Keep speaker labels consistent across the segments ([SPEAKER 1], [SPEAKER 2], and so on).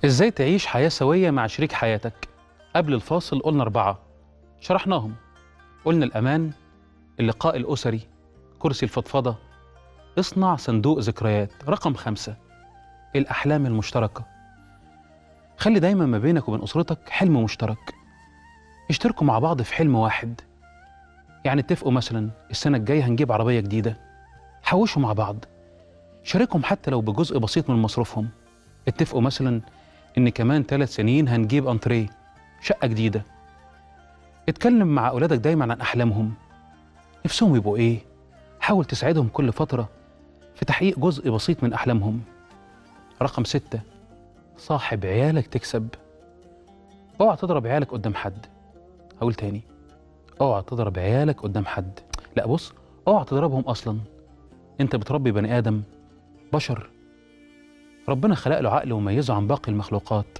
[SPEAKER 1] ازاي تعيش حياة سوية مع شريك حياتك؟ قبل الفاصل قلنا 4 شرحناهم. قلنا الأمان، اللقاء الأسري، كرسي الفضفضة، اصنع صندوق ذكريات. رقم 5 الأحلام المشتركة. خلي دايما ما بينك وبين أسرتك حلم مشترك، اشتركوا مع بعض في حلم واحد. يعني اتفقوا مثلا السنة الجاية هنجيب عربية جديدة، حوشوا مع بعض، شاركهم حتى لو بجزء بسيط من مصروفهم. اتفقوا مثلا إن كمان 3 سنين هنجيب أنتريه، شقة جديدة. اتكلم مع أولادك دايما عن أحلامهم، نفسهم يبقوا إيه. حاول تساعدهم كل فترة في تحقيق جزء بسيط من أحلامهم. رقم 6 صاحب عيالك تكسب. اوعى تضرب عيالك قدام حد. هقول تاني، اوعى تضرب عيالك قدام حد. لا بص، اوعى تضربهم أصلا. انت بتربي بني آدم، بشر، ربنا خلق له عقل وميزه عن باقي المخلوقات.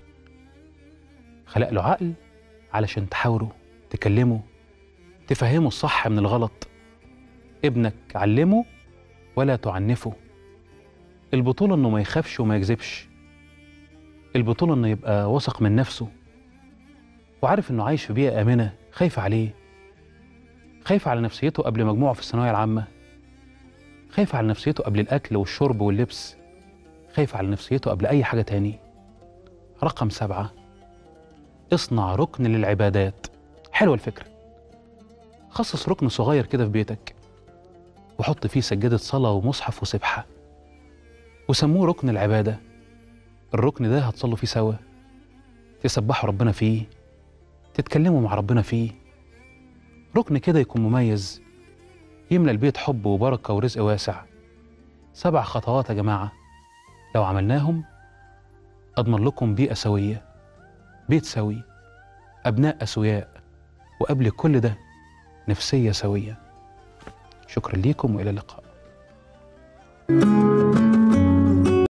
[SPEAKER 1] خلق له عقل علشان تحاوره، تكلمه، تفهمه الصح من الغلط. ابنك علمه ولا تعنفه. البطولة انه ما يخافش وما يكذبش. البطولة انه يبقى واثق من نفسه وعارف انه عايش في بيئة آمنة. خايف عليه، خايف على نفسيته قبل مجموعه في الثانوية العامة، خايف على نفسيته قبل الأكل والشرب واللبس، خايف على نفسيته قبل أي حاجة تاني. رقم 7 اصنع ركن للعبادات. حلوة الفكرة. خصص ركن صغير كده في بيتك وحط فيه سجادة صلاة ومصحف وسبحة، وسموه ركن العبادة. الركن ده هتصلوا فيه سوا، تسبحوا ربنا فيه، تتكلموا مع ربنا فيه. ركن كده يكون مميز، يملى البيت حب وبركة ورزق واسع. 7 خطوات يا جماعة، لو عملناهم أضمن لكم بيئة سوية، بيت سوي، أبناء أسوياء، وقبل كل ده نفسية سوية. شكرا ليكم وإلى اللقاء.